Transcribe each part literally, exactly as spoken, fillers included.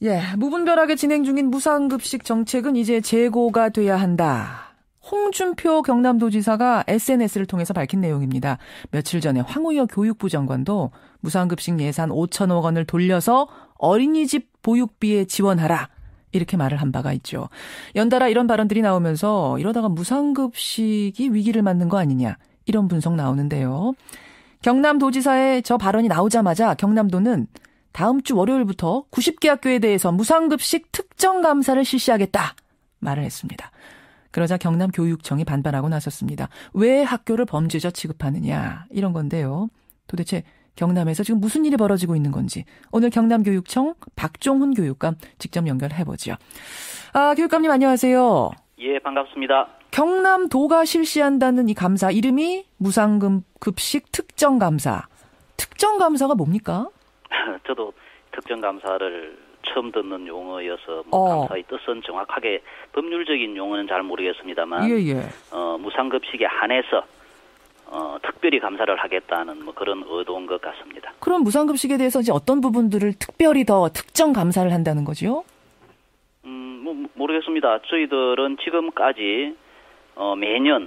예, 무분별하게 진행 중인 무상급식 정책은 이제 재고가 돼야 한다. 홍준표 경남도지사가 에스엔에스를 통해서 밝힌 내용입니다. 며칠 전에 황우여 교육부 장관도 무상급식 예산 오천억 원을 돌려서 어린이집 보육비에 지원하라. 이렇게 말을 한 바가 있죠. 연달아 이런 발언들이 나오면서 이러다가 무상급식이 위기를 맞는 거 아니냐. 이런 분석 나오는데요. 경남도지사의 저 발언이 나오자마자 경남도는 다음 주 월요일부터 구십 개 학교에 대해서 무상급식 특정 감사를 실시하겠다 말을 했습니다. 그러자 경남교육청이 반발하고 나섰습니다. 왜 학교를 범죄자 취급하느냐 이런 건데요. 도대체 경남에서 지금 무슨 일이 벌어지고 있는 건지 오늘 경남교육청 박종훈 교육감 직접 연결해보죠. 아, 교육감님 안녕하세요. 예, 반갑습니다. 경남도가 실시한다는 이 감사 이름이 무상급식 특정감사. 특정감사가 뭡니까? 저도 특정감사를 처음 듣는 용어여서 뭐 어. 감사의 뜻은 정확하게 법률적인 용어는 잘 모르겠습니다만 예, 예. 어, 무상급식에 한해서 어, 특별히 감사를 하겠다는 뭐 그런 의도인 것 같습니다. 그럼 무상급식에 대해서 이제 어떤 부분들을 특별히 더 특정 감사를 한다는 거죠? 음, 뭐 모르겠습니다. 저희들은 지금까지 어, 매년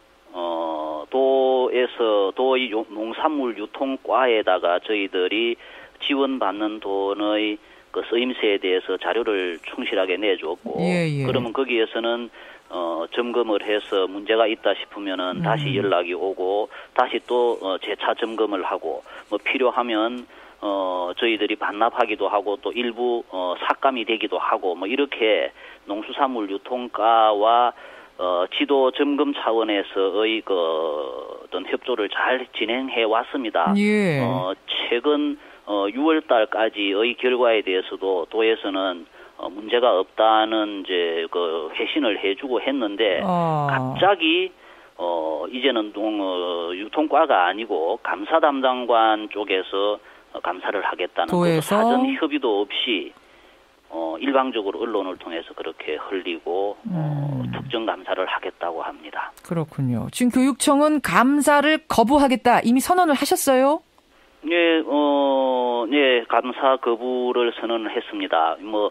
어, 도에서 도의 농산물 유통과에다가 저희들이 지원받는 돈의 그 쓰임새에 대해서 자료를 충실하게 내줬고, 예, 예. 그러면 거기에서는 어, 점검을 해서 문제가 있다 싶으면은 음. 다시 연락이 오고, 다시 또 어, 재차 점검을 하고, 뭐 필요하면 어, 저희들이 반납하기도 하고, 또 일부 어, 삭감이 되기도 하고, 뭐 이렇게 농수산물 유통가와 어, 지도 점검 차원에서의 그 어떤 협조를 잘 진행해 왔습니다. 예. 어, 최근 어, 유월 달까지의 결과에 대해서도 도에서는 어, 문제가 없다는 이제 그 회신을 해주고 했는데 아. 갑자기 어, 이제는 농, 어, 유통과가 아니고 감사 담당관 쪽에서 어, 감사를 하겠다는 그 사전 협의도 없이 어, 일방적으로 언론을 통해서 그렇게 흘리고 음. 어, 특정 감사를 하겠다고 합니다. 그렇군요. 지금 교육청은 감사를 거부하겠다 이미 선언을 하셨어요? 예, 어, 예, 감사 거부를 선언을 했습니다. 뭐,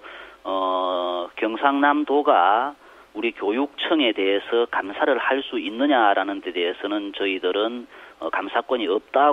어, 경상남도가 우리 교육청에 대해서 감사를 할 수 있느냐라는 데 대해서는 저희들은 어, 감사권이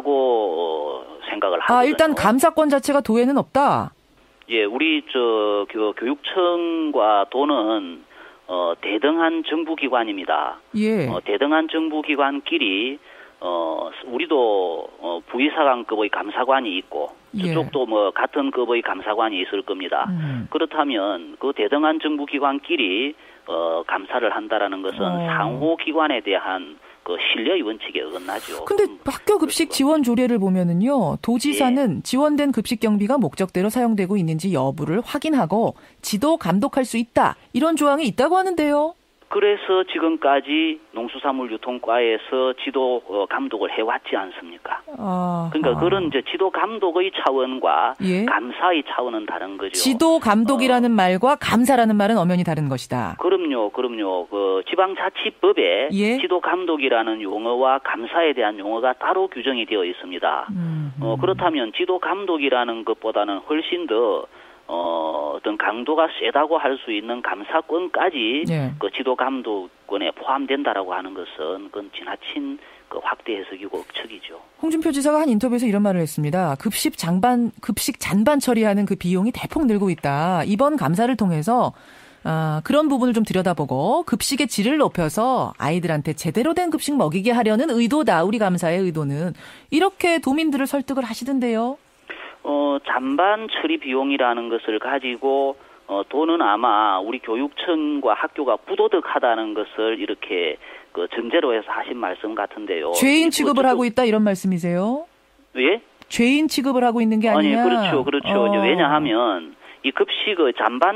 없다고 어, 생각을 하거든요. 아, 일단 감사권 자체가 도에는 없다? 예, 우리 저 교, 교육청과 도는 어, 대등한 정부기관입니다. 예. 어, 대등한 정부기관끼리 어, 우리도, 어, 부의사관급의 감사관이 있고, 저쪽도 예. 뭐, 같은 급의 감사관이 있을 겁니다. 음. 그렇다면, 그 대등한 정부기관끼리, 어, 감사를 한다라는 것은 어. 상호기관에 대한 그 신뢰의 원칙에 어긋나죠. 근데 학교 급식 지원 조례를 보면은요, 도지사는 예. 지원된 급식 경비가 목적대로 사용되고 있는지 여부를 확인하고 지도 감독할 수 있다. 이런 조항이 있다고 하는데요. 그래서 지금까지 농수산물 유통과에서 지도 감독을 해왔지 않습니까? 아하. 그러니까 그런 이제 지도 감독의 차원과 예? 감사의 차원은 다른 거죠. 지도 감독이라는 어. 말과 감사라는 말은 엄연히 다른 것이다. 그럼요, 그럼요. 그 지방자치법에 예? 지도 감독이라는 용어와 감사에 대한 용어가 따로 규정이 되어 있습니다. 음, 음. 어, 그렇다면 지도 감독이라는 것보다는 훨씬 더 어, 어떤 강도가 세다고 할 수 있는 감사권까지 예. 그 지도 감독권에 포함된다라고 하는 것은 그건 지나친 그 확대 해석이고 억측이죠. 홍준표 지사가 한 인터뷰에서 이런 말을 했습니다. 급식 장반, 급식 잔반 처리하는 그 비용이 대폭 늘고 있다. 이번 감사를 통해서 아, 그런 부분을 좀 들여다보고 급식의 질을 높여서 아이들한테 제대로 된 급식 먹이게 하려는 의도다. 우리 감사의 의도는. 이렇게 도민들을 설득을 하시던데요. 어, 잔반 처리 비용이라는 것을 가지고, 어, 돈은 아마 우리 교육청과 학교가 부도덕하다는 것을 이렇게 그 전제로 해서 하신 말씀 같은데요. 죄인 취급을 하고 있다 이런 말씀이세요? 예? 죄인 취급을 하고 있는 게 아니냐? 아니, 그렇죠, 그렇죠. 어. 왜냐하면 이 급식의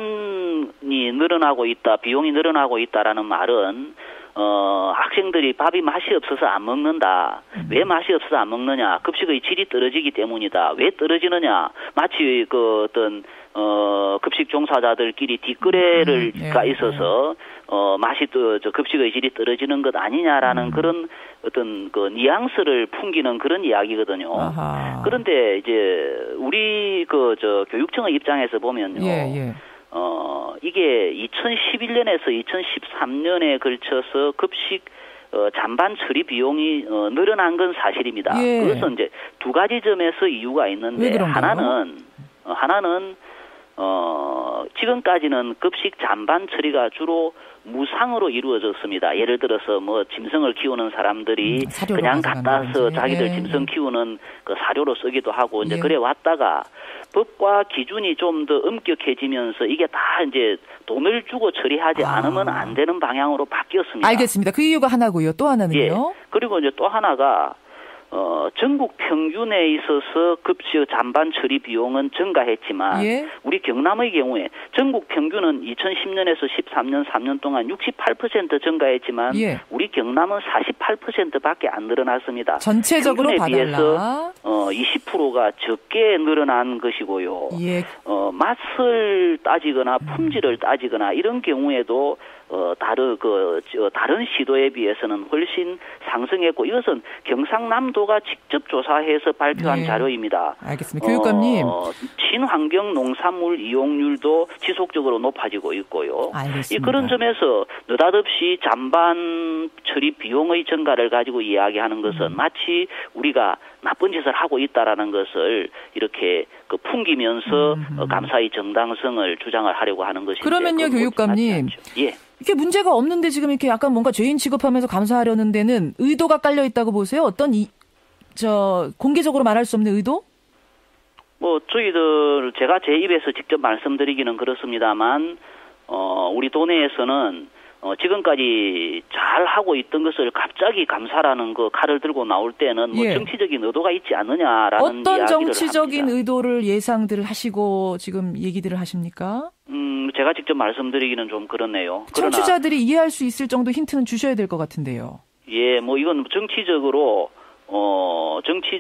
잔반이 늘어나고 있다, 비용이 늘어나고 있다라는 말은 어, 학생들이 밥이 맛이 없어서 안 먹는다. 음. 왜 맛이 없어서 안 먹느냐? 급식의 질이 떨어지기 때문이다. 왜 떨어지느냐? 마치 그 어떤 어, 급식 종사자들끼리 뒷거래를 음, 음, 가 예, 있어서, 예. 어, 맛이 또, 저, 급식의 질이 떨어지는 것 아니냐라는 음. 그런 어떤 그 뉘앙스를 풍기는 그런 이야기거든요. 아하. 그런데 이제, 우리 그, 저, 교육청의 입장에서 보면요. 예, 예. 어, 이게 이천십일 년에서 이천십삼 년에 걸쳐서 급식 어, 잔반 처리 비용이 어, 늘어난 건 사실입니다. 예. 그것은 이제 두 가지 점에서 이유가 있는데 하나는 어, 하나는 어, 지금까지는 급식 잔반 처리가 주로 무상으로 이루어졌습니다. 예를 들어서 뭐 짐승을 키우는 사람들이 음, 그냥 갖다서 자기들 예. 짐승 키우는 그 사료로 쓰기도 하고 이제 예. 그래 왔다가 법과 기준이 좀 더 엄격해지면서 이게 다 이제 돈을 주고 처리하지 아. 않으면 안 되는 방향으로 바뀌었습니다. 알겠습니다. 그 이유가 하나고요. 또 하나는요? 예. 그리고 이제 또 하나가 어, 전국 평균에 있어서 급식 잔반 처리 비용은 증가했지만 예? 우리 경남의 경우에 전국 평균은 이천십 년에서 십삼 년, 삼 년 동안 육십팔 퍼센트 증가했지만 예. 우리 경남은 사십팔 퍼센트밖에 안 늘어났습니다. 전체적으로 봐달라. 비해서 어, 이십 퍼센트가 적게 늘어난 것이고요. 예. 어, 맛을 따지거나 품질을 따지거나 이런 경우에도 어, 다른, 그, 저, 다른 시도에 비해서는 훨씬 상승했고, 이것은 경상남도가 직접 조사해서 발표한 네. 자료입니다. 알겠습니다. 교육감님. 어, 친환경 농산물 이용률도 지속적으로 높아지고 있고요. 알겠습니다. 이 그런 점에서 느닷없이 잔반 처리 비용의 증가를 가지고 이야기하는 것은 음. 마치 우리가 나쁜 짓을 하고 있다라는 것을 이렇게 그 풍기면서 음. 감사의 정당성을 주장을 하려고 하는 것인데. 그러면요, 교육감님. 예. 이게 문제가 없는데 지금 이렇게 약간 뭔가 죄인 취급하면서 감사하려는 데는 의도가 깔려 있다고 보세요? 어떤 이, 저, 공개적으로 말할 수 없는 의도? 뭐, 저희들, 제가 제 입에서 직접 말씀드리기는 그렇습니다만, 어, 우리 도내에서는, 어, 지금까지 잘 하고 있던 것을 갑자기 감사라는 그 칼을 들고 나올 때는 뭐 예. 정치적인 의도가 있지 않느냐라는 어떤 이야기를 정치적인 합니다. 의도를 예상들을 하시고 지금 얘기들을 하십니까? 음, 제가 직접 말씀드리기는 좀 그렇네요. 청취자들이 이해할 수 있을 정도 힌트는 주셔야 될 것 같은데요. 예, 뭐 이건 정치적으로 어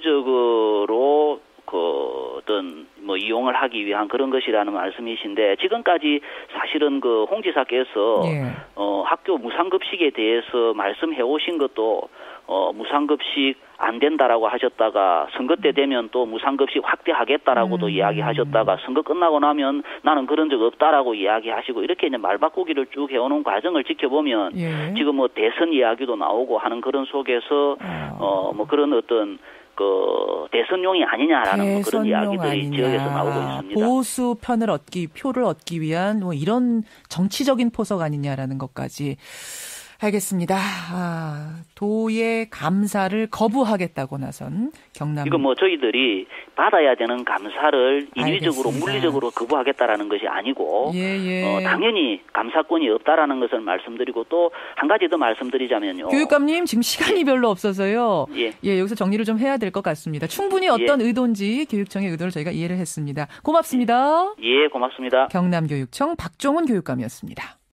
정치적으로 그 어떤 뭐 이용을 하기 위한 그런 것이라는 말씀이신데 지금까지 사실은 그 홍 지사께서 예. 어 학교 무상급식에 대해서 말씀해 오신 것도 어 무상급식 안 된다라고 하셨다가 선거 때 되면 또 무상급식 확대하겠다라고도 음. 이야기하셨다가 선거 끝나고 나면 나는 그런 적 없다라고 이야기하시고 이렇게 이제 말바꾸기를 쭉 해오는 과정을 지켜보면 예. 지금 뭐 대선 이야기도 나오고 하는 그런 속에서 어 뭐 그런 어떤 그 대선용이 아니냐라는 뭐 그런 이야기들이 아니냐. 지역에서 나오고 있습니다. 보수 편을 얻기, 표를 얻기 위한 뭐 이런 정치적인 포석 아니냐라는 것까지. 알겠습니다. 아, 도의 감사를 거부하겠다고 나선 경남. 이거 뭐 저희들이 받아야 되는 감사를 인위적으로 알겠습니다. 물리적으로 거부하겠다라는 것이 아니고 예, 예. 어, 당연히 감사권이 없다라는 것을 말씀드리고 또 한 가지 더 말씀드리자면요. 교육감님 지금 시간이 예. 별로 없어서요. 예. 예, 여기서 정리를 좀 해야 될 것 같습니다. 충분히 어떤 예. 의도인지 교육청의 의도를 저희가 이해를 했습니다. 고맙습니다. 예, 고맙습니다. 경남교육청 박종훈 교육감이었습니다.